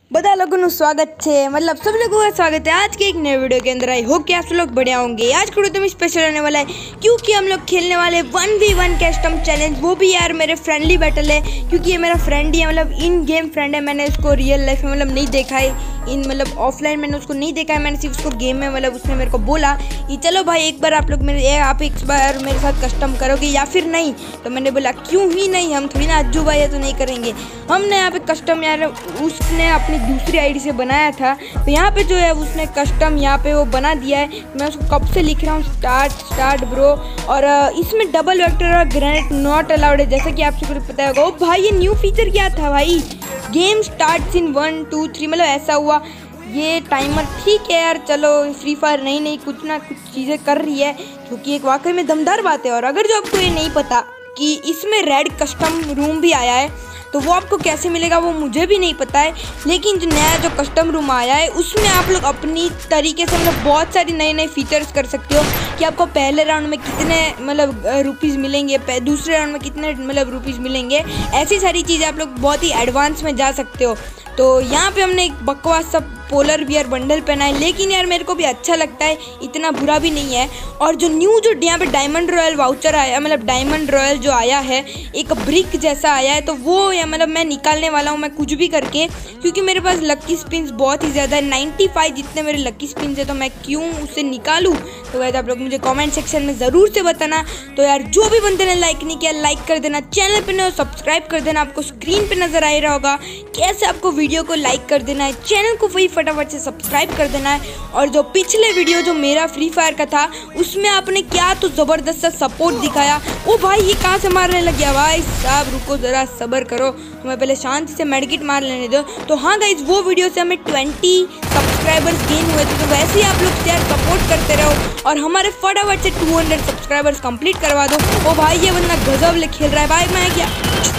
बता लोगों को स्वागत है मतलब सब लोगों का स्वागत है आज के एक नए वीडियो के अंदर। आई होप कि आप सब लोग बढ़िया होंगे। आज का वीडियो तो स्पेशल होने वाला है क्योंकि हम लोग खेलने वाले 1v1 कस्टम चैलेंज, वो भी यार मेरे फ्रेंडली बैटल है क्योंकि ये मेरा फ्रेंड ही है, मतलब इन गेम फ्रेंड है। मैंने उसको रियल लाइफ में मतलब नहीं देखा है, इन मतलब ऑफलाइन मैंने उसको नहीं देखा है, मैंने सिर्फ उसको गेम में मतलब उसने मेरे को बोला कि चलो भाई एक बार आप लोग आप एक बार मेरे साथ कस्टम करोगे या फिर नहीं। तो मैंने बोला क्यों ही नहीं, हम थोड़ी ना अज्जू भाई है तो नहीं करेंगे। हमने यहाँ पे कस्टम यार उसने अपनी दूसरी आईडी से बनाया था, तो यहाँ पे जो है उसने कस्टम यहाँ पे वो बना दिया है। मैं उसको कब से लिख रहा हूँ स्टार्ट ब्रो। और इसमें डबल वेक्टर और ग्रेनेड नॉट अलाउड है, जैसा कि आप सबको पता होगा। ओ भाई ये न्यू फीचर क्या था भाई, गेम स्टार्ट्स इन 1 2 3 मतलब ऐसा हुआ ये टाइमर। ठीक है यार चलो, फ्री फायर नई कुछ ना कुछ चीज़ें कर रही है जो कि एक वाकई में दमदार बात है। और अगर जो आपको ये नहीं पता कि इसमें रेड कस्टम रूम भी आया है तो वो आपको कैसे मिलेगा वो मुझे भी नहीं पता है, लेकिन जो नया जो कस्टम रूम आया है उसमें आप लोग अपनी तरीके से मतलब बहुत सारी नए फीचर्स कर सकते हो कि आपको पहले राउंड में कितने मतलब रुपीज़ मिलेंगे, दूसरे राउंड में कितने मतलब रुपीज़ मिलेंगे। ऐसी सारी चीज़ें आप लोग बहुत ही एडवांस में जा सकते हो। तो यहाँ पे हमने एक बकवास सब पोलर बियर बंडल पहना है, लेकिन यार मेरे को भी अच्छा लगता है, इतना बुरा भी नहीं है। और जो न्यू जो यहाँ पे डायमंड रॉयल वाउचर आया, मतलब डायमंड रॉयल जो आया है एक ब्रिक जैसा आया है, तो वो या मतलब मैं निकालने वाला हूँ मैं कुछ भी करके, क्योंकि मेरे पास लकी स्पिन्स बहुत ही ज़्यादा है, 95 जितने मेरे लकी स्पिन्स है, तो मैं क्यों उसे निकालूँ। तो वैसे आप लोग मुझे कमेंट सेक्शन में ज़रूर से बताना। तो यार जो भी बंदे ने लाइक नहीं किया लाइक कर देना, चैनल पर नहीं सब्सक्राइब कर देना, आपको स्क्रीन पर नज़र आ रहा होगा कैसे आपको वीडियो को लाइक कर देना है, चैनल को वही फटाफट से सब्सक्राइब कर देना है। और जो पिछले वीडियो जो मेरा फ्री फायर का था उसमें आपने क्या तो ज़बरदस्त सा सपोर्ट दिखाया। ओ भाई ये कहाँ से मारने लग गया, भाई साहब रुको ज़रा सब्र करो, हमें पहले शांति से मेडिकेट मार लेने दो। तो हाँ गाइज वो वीडियो से हमें 20 सब्सक्राइबर्स गेन हुए थे, तो वैसे ही आप लोग यार सपोर्ट करते रहो और हमारे फटाफट से 200 सब्सक्राइबर्स कंप्लीट करवा दो। ओ भाई ये बंदा गजब खेल रहा है भाई, मैं क्या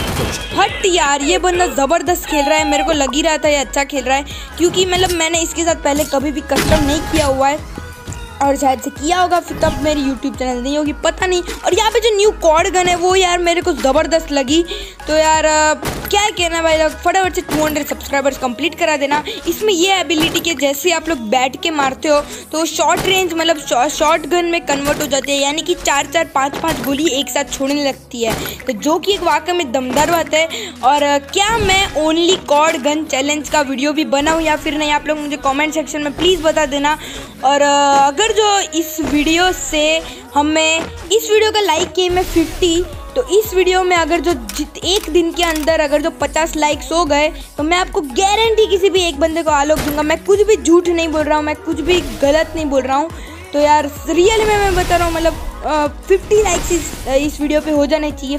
हट यार, ये बंदा ज़बरदस्त खेल रहा है, मेरे को लग ही रहा था ये अच्छा खेल रहा है क्योंकि मतलब मैंने इसके साथ पहले कभी भी कस्टम नहीं किया हुआ है और शायद से किया होगा फिर तब मेरी यूट्यूब चैनल नहीं होगी पता नहीं। और यहाँ पे जो न्यू कॉर्ड गन है वो यार मेरे को ज़बरदस्त लगी। तो यार क्या कहना भाई लोग, फटाफट से 200 सब्सक्राइबर्स कंप्लीट करा देना। इसमें ये एबिलिटी के जैसे आप लोग बैठ के मारते हो तो शॉर्ट रेंज मतलब शॉर्ट गन में कन्वर्ट हो जाती है, यानी कि 4 5 गोली एक साथ छोड़ने लगती है, तो जो कि एक वाकई में दमदार बात है। और क्या मैं ओनली कॉर्ड गन चैलेंज का वीडियो भी बनाऊँ या फिर नहीं, आप लोग मुझे कॉमेंट सेक्शन में प्लीज़ बता देना। और अगर जो इस वीडियो से हमें इस वीडियो का लाइक किए मैं 50, तो इस वीडियो में अगर जो एक दिन के अंदर अगर जो 50 लाइक्स हो गए तो मैं आपको गारंटी किसी भी एक बंदे को आलोक दूंगा। मैं कुछ भी झूठ नहीं बोल रहा हूँ, मैं कुछ भी गलत नहीं बोल रहा हूँ। तो यार रियल में मैं बता रहा हूँ मतलब 50 लाइक्स इस वीडियो पे हो जाने चाहिए,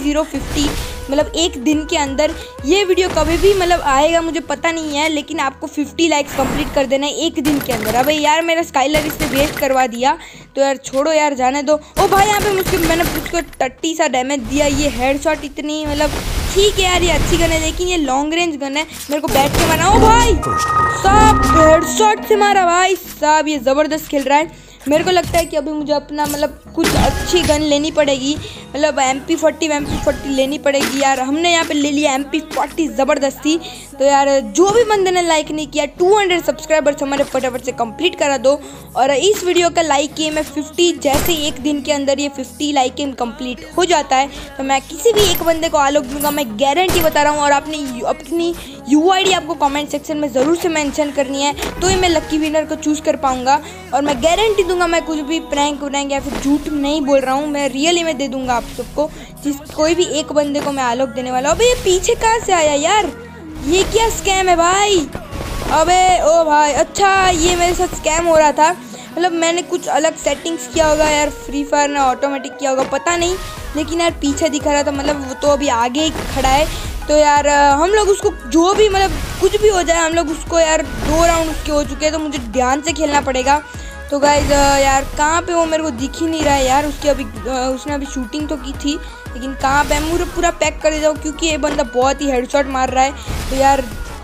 50 मतलब एक दिन के अंदर। ये वीडियो कभी भी मतलब आएगा मुझे पता नहीं है, लेकिन आपको 50 लाइक्स कंप्लीट कर देना है एक दिन के अंदर। अब यार मेरा स्काइलर इसने वेस्ट करवा दिया, तो यार छोड़ो यार जाने दो। ओ भाई यहाँ पे मैंने उसको 30 सा डैमेज दिया, ये हेडशॉट इतनी मतलब ठीक है यार ये अच्छी गन है, लेकिन ये लॉन्ग रेंज गन है, मेरे को बैठ के मारा। ओ भाई साहब हेडशॉट से मारा, भाई साहब ये ज़बरदस्त खेल रहा है। मेरे को लगता है कि अभी मुझे अपना मतलब कुछ अच्छी गन लेनी पड़ेगी, मतलब MP40 लेनी पड़ेगी यार। हमने यहाँ पे ले लिया MP40 ज़बरदस्ती। तो यार जो भी बंदे ने लाइक नहीं किया 200 सब्सक्राइबर्स हमारे फटाफट से कंप्लीट करा दो। और इस वीडियो का लाइक किए मैं 50, जैसे एक दिन के अंदर ये 50 लाइक कंप्लीट हो जाता है तो मैं किसी भी एक बंदे को आलोक दूंगा, मैं गारंटी बता रहा हूँ। और अपनी UID आपको कमेंट सेक्शन में ज़रूर से मेंशन करनी है, तो ही मैं लकी विनर को चूज़ कर पाऊँगा। और मैं गारंटी दूंगा, मैं कुछ भी प्रैंक या फिर झूठ नहीं बोल रहा हूँ, मैं रियली में दे दूंगा आप सबको, कोई भी एक बंदे को मैं आलोक देने वाला हूँ। अबे ये पीछे कहाँ से आया यार, ये क्या स्कैम है भाई। अबे ओ भाई अच्छा ये मेरे साथ स्कैम हो रहा था, मतलब मैंने कुछ अलग सेटिंग्स किया होगा यार, फ्री फायर ने ऑटोमेटिक किया होगा पता नहीं, लेकिन यार पीछे दिखा रहा था, मतलब वो तो अभी आगे ही खड़ा है। तो यार हम लोग उसको जो भी मतलब कुछ भी हो जाए, हम लोग उसको यार 2 राउंड उसके हो चुके हैं, तो मुझे ध्यान से खेलना पड़ेगा। तो गाइज यार कहाँ पे वो मेरे को दिख ही नहीं रहा है यार, उसकी उसने अभी शूटिंग तो की थी, लेकिन कहाँ पे मुझे पूरा पैक कर देता हूँ क्योंकि ये बंदा बहुत ही हेडशॉट मार रहा है। तो यार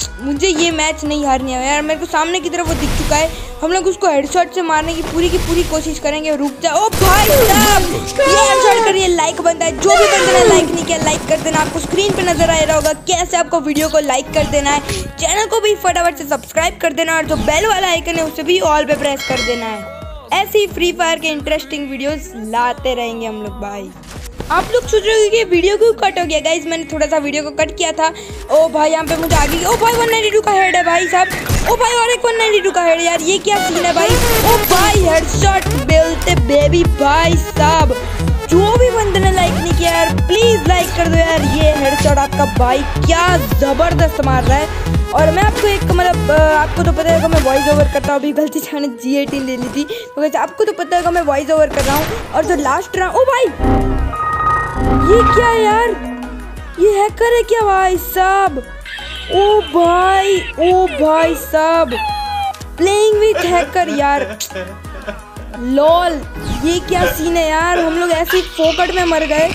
मुझे ये मैच नहीं हारनी है यार। मेरे को सामने की तरफ वो दिख चुका है। हम लोग उसको हेडशॉट से मारने की पूरी कोशिश करेंगे। रुक जा। ओ भाई साहब, ये हेडशॉट करिए। लाइक बनता है, जो भी बंदा ने लाइक नहीं किया लाइक कर देना। आपको स्क्रीन पे नजर आ रहा होगा कैसे आपको वीडियो को लाइक कर देना है। चैनल को भी फटाफट से सब्सक्राइब कर देना और जो बेल वाला आइकन है उसे भी ऑल पे प्रेस कर देना है। ऐसी फ्री फायर के इंटरेस्टिंग वीडियोस लाते रहेंगे हम लोग भाई। आप लोग सोच रहे हो कि वीडियो क्यों कट हो गया गाइस, मैंने थोड़ा सा वीडियो को कट किया था। ओ भाई यहाँ पे मुझे आगे, ओ भाई 192 का हेड है भाई साहब। ओ भाई और एक 192 का हेड यार, ये क्या सीन है भाई। ओ भाई हेडशॉट बेलते बेबी भाई साहब। जो भी बंदे ने लाइक नहीं किया यार प्लीज लाइक कर दो यार। ये हेडशॉट आपका भाई क्या जबरदस्त मार रहा है। और मैं आपको एक मतलब आपको तो पता है मैं वॉइस ओवर करता हूँ। अभी गलती से मैंने G18 ले ली थी तो वैसे आपको तो पता है मैं वॉइस ओवर कर रहा हूँ। और जो लास्ट राउंड, ओ भाई ये क्या है यार, ये हैकर है क्या भाई साहब। ओ भाई साहब, प्लेइंग विथ हैकर यार। लॉल, ये क्या सीन है यार। हम लोग ऐसे ही फोकट में मर गए।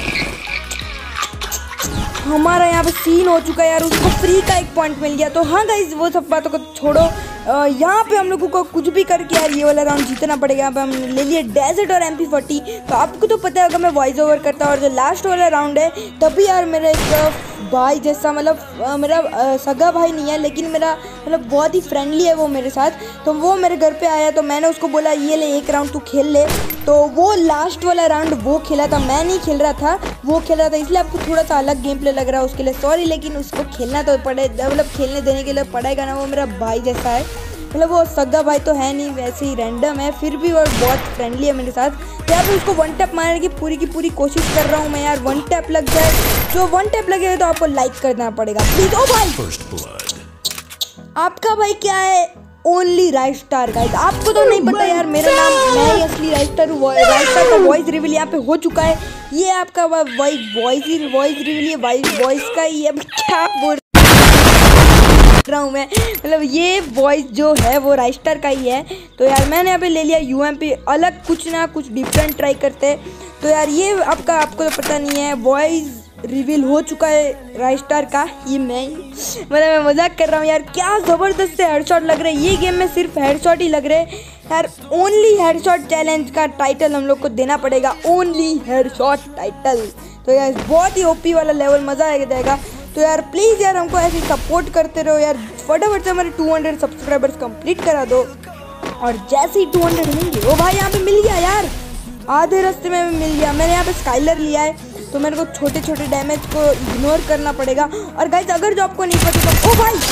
हमारा यहाँ पे सीन हो चुका है यार। उसको फ्री का एक पॉइंट मिल गया। तो हाँ गाइस वो सब बातों को छोड़ो। यहाँ पे हम लोगों को कुछ भी करके यार ये वाला राउंड जीतना पड़ेगा। यहाँ पे हम ले लिए डेजर्ट और MP40। तो आपको तो पता होगा मैं वॉइस ओवर करता हूँ। और जो लास्ट वाला राउंड है तभी यार मेरा एक भाई जैसा मतलब मेरा सगा भाई नहीं है लेकिन मेरा मतलब बहुत ही फ्रेंडली है वो मेरे साथ। तो वो मेरे घर पे आया तो मैंने उसको बोला ये ले एक राउंड तू खेल ले। तो वो लास्ट वाला राउंड वो खेला था, मैं नहीं खेल रहा था, वो खेल रहा था। इसलिए आपको थोड़ा सा अलग गेम प्ले लग रहा है, उसके लिए सॉरी। लेकिन उसको खेलना तो पड़े, मतलब खेलने देने के लिए पड़ेगा ना। वो मेरा भाई जैसा है, मतलब वो सगा भाई तो है नहीं, वैसे ही रैंडम है, फिर भी वो बहुत फ्रेंडली है मेरे साथ। यहाँ पे उसको वन टैप मारने की पूरी कोशिश कर रहा हूँ मैं यार। वन टैप लग जाए, जो वन टैप लगेगा तो आपको लाइक करना पड़ेगा प्लीज। ओ भाई आपका भाई क्या है, ओनली राइट स्टार गाइस। आपको तो नहीं पता यार मेरा नाम, मैं ही असली राइट स्टार हूँ। राइट स्टार का वॉइस रिवील यहाँ पे हो चुका है। ये आपका वॉइस रिवील वॉइस का ही है। क्या बोल रहा हूँ मैं, मतलब ये वॉइस जो है वो राइट स्टार का ही है। तो यार मैंने यहाँ पे ले लिया UMP, अलग कुछ ना कुछ डिफरेंट ट्राई करते। तो यार ये आपको तो पता नहीं है, वॉइस रिवील हो चुका है राइट स्टार का। ये मैं मजाक कर रहा हूँ यार। क्या ज़बरदस्त से हेडशॉट लग रहे हैं ये गेम में, सिर्फ हेडशॉट ही लग रहे हैं यार। ओनली हेडशॉट चैलेंज का टाइटल हम लोग को देना पड़ेगा, ओनली हेडशॉट टाइटल। तो यार बहुत ही OP वाला लेवल, मज़ा आ जाएगा। तो यार प्लीज़ यार हमको ऐसे सपोर्ट करते रहो यार। फटाफट से हमारे 200 सब्सक्राइबर्स कंप्लीट करा दो। और जैसे ही 200 होंगे, वो भाई यहाँ पे मिल गया यार, आधे रास्ते में मिल गया। मैंने यहाँ पे स्काइलर लिया है तो मेरे को छोटे डैमेज को इग्नोर करना पड़ेगा। और गाइस अगर जो आपको नहीं पता तो ओ भाई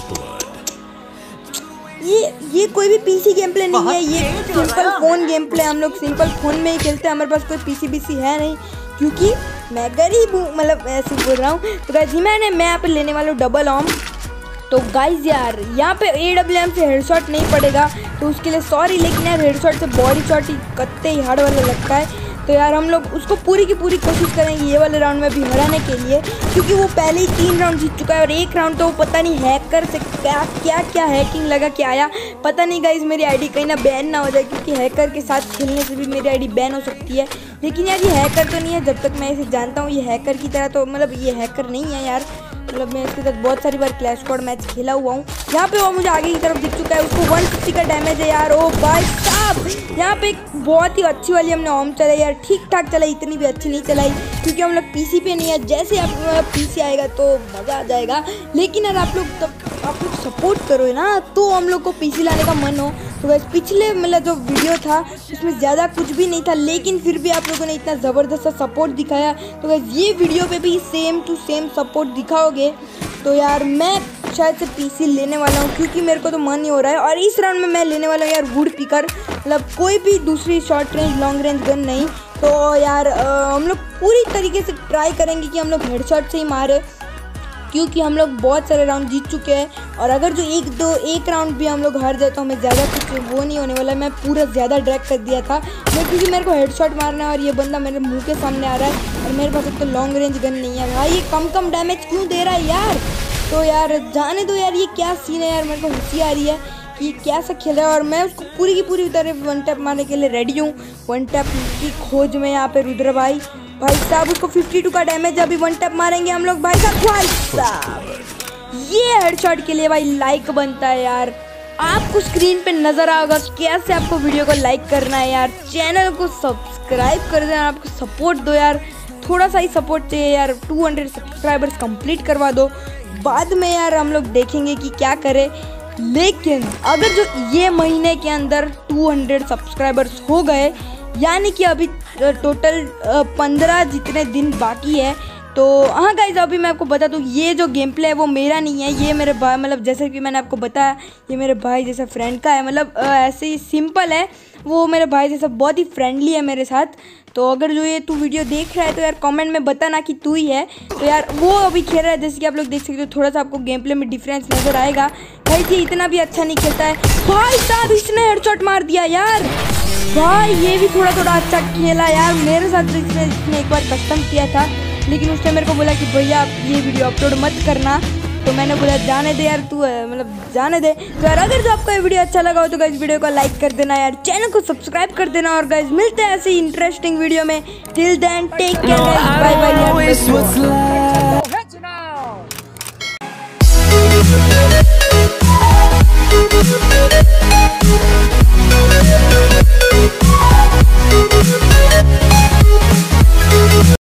ये कोई भी PC गेम प्ले नहीं है, ये सिंपल फ़ोन गेम प्ले। हम लोग सिंपल फ़ोन में ही खेलते हैं, हमारे पास कोई PC है नहीं क्योंकि मैं गरीब हूँ, मतलब ऐसे बोल रहा हूँ। तो गाइस मैं यहाँ पे लेने वाला हूँ डबल ऑम। तो गाइस यार यहाँ पे AWM से हेडशॉट नहीं पड़ेगा तो उसके लिए सॉरी, लेकिन यार हेडशॉट से बॉडी शॉट ही कत्ते ही हार्ड वाला लगता है। तो यार हम लोग उसको पूरी कोशिश करेंगे ये वाले राउंड में भी हराने के लिए, क्योंकि वो पहले ही 3 राउंड जीत चुका है। और एक राउंड तो वो पता नहीं हैकर से क्या हैकिंग लगा के आया, पता नहीं गाइस मेरी आईडी कहीं ना बैन ना हो जाए, क्योंकि हैकर के साथ खेलने से भी मेरी आईडी बैन हो सकती है। लेकिन यार ये हैकर तो नहीं है, जब तक मैं इसे जानता हूँ ये हैकर की तरह, तो मतलब ये हैकर नहीं है यार। मतलब मैं इसके साथ बहुत सारी बार क्लैश स्क्वाड मैच खेला हुआ हूँ। यहाँ पे वो मुझे आगे की तरफ दिख चुका है, उसको 150 का डैमेज है यार। ओ भाई साहब यहाँ पे एक बहुत ही अच्छी वाली हमने ओम चलाई यार, ठीक ठाक चलाई, इतनी भी अच्छी नहीं चलाई क्योंकि हम लोग PC पे नहीं है। जैसे आप PC आएगा तो मज़ा आ जाएगा। लेकिन यार आप लोग सपोर्ट करो ना तो हम लोग को PC लाने का मन हो। तो वैसे पिछले मतलब जो वीडियो था उसमें ज़्यादा कुछ भी नहीं था, लेकिन फिर भी आप लोगों ने इतना ज़बरदस्त सा सपोर्ट दिखाया। तो वैसे ये वीडियो पे भी सेम टू सेम सपोर्ट दिखाओगे तो यार मैं शायद से PC लेने वाला हूँ, क्योंकि मेरे को तो मन ही हो रहा है। और इस राउंड में मैं लेने वाला हूँ यार वुड पिकर, मतलब कोई भी दूसरी short range long range gun नहीं। तो यार हम लोग पूरी तरीके से ट्राई करेंगे कि हम लोग हेडशॉट से ही मारे, क्योंकि हम लोग बहुत सारे राउंड जीत चुके हैं। और अगर जो एक राउंड भी हम लोग हार जाए तो हमें ज़्यादा कुछ वो नहीं होने वाला। मैं पूरा ज़्यादा ड्रैग कर दिया था क्योंकि मेरे को हेडशॉट मारना है और ये बंदा मेरे मुंह के सामने आ रहा है और मेरे पास तो लॉन्ग रेंज गन नहीं है भाई। ये कम डैमेज क्यों दे रहा है यार। तो यार जाने दो यार, ये क्या सीन है यार, मेरे को हंसी आ रही है कि कैसा खेल रहा है। और मैं उसको पूरी तरह वन टैप मारने के लिए रेडी हूँ। वन टैप की खोज में यहाँ पे रुद्र भाई साहब उसको 52 का डैमेज, अभी वन टैप मारेंगे हम लोग भाई साहब। ये हेडशॉट के लिए भाई लाइक बनता है यार। आपको स्क्रीन पे नजर आएगा कैसे आपको वीडियो को लाइक करना है यार। चैनल को सब्सक्राइब कर देना, आपको सपोर्ट दो यार, थोड़ा सा ही सपोर्ट चाहिए यार। 200 सब्सक्राइबर्स कंप्लीट करवा दो, बाद में यार हम लोग देखेंगे कि क्या करें। लेकिन अगर जो ये महीने के अंदर 200 सब्सक्राइबर्स हो गए, यानी कि अभी टोटल 15 जितने दिन बाकी है, तो हाँ गाइज अभी मैं आपको बता दूँ ये जो गेम प्ले है वो मेरा नहीं है, ये मेरे भाई मतलब जैसे कि मैंने आपको बताया ये मेरे भाई जैसा फ्रेंड का है। मतलब ऐसे ही सिंपल है, वो मेरे भाई जैसा बहुत ही फ्रेंडली है मेरे साथ। तो अगर जो ये तू वीडियो देख रहा है तो यार कमेंट में बताना कि तू ही है। तो यार वो अभी खेल रहा है, जैसे कि आप लोग देख सकते हो, थोड़ा सा आपको गेम प्ले में डिफरेंस नज़र आएगा। भाई ये इतना भी अच्छा नहीं खेलता है। भाई साहब इसने हेडशॉट मार दिया यार। भाई ये भी थोड़ा थोड़ा अच्छा खेला यार मेरे साथ। इसने एक बार कस्टम किया था, लेकिन उसने मेरे को बोला कि भैया आप ये वीडियो अपलोड मत करना, तो मैंने बोला जाने दे यार, तू मतलब जाने दे। तो यार अगर जो आपको ये वीडियो अच्छा लगा हो तो गाइस वीडियो को लाइक कर देना यार, चैनल को सब्सक्राइब कर देना, और गाइस मिलते हैं ऐसे इंटरेस्टिंग वीडियो में। Till then take care guys, bye bye यार।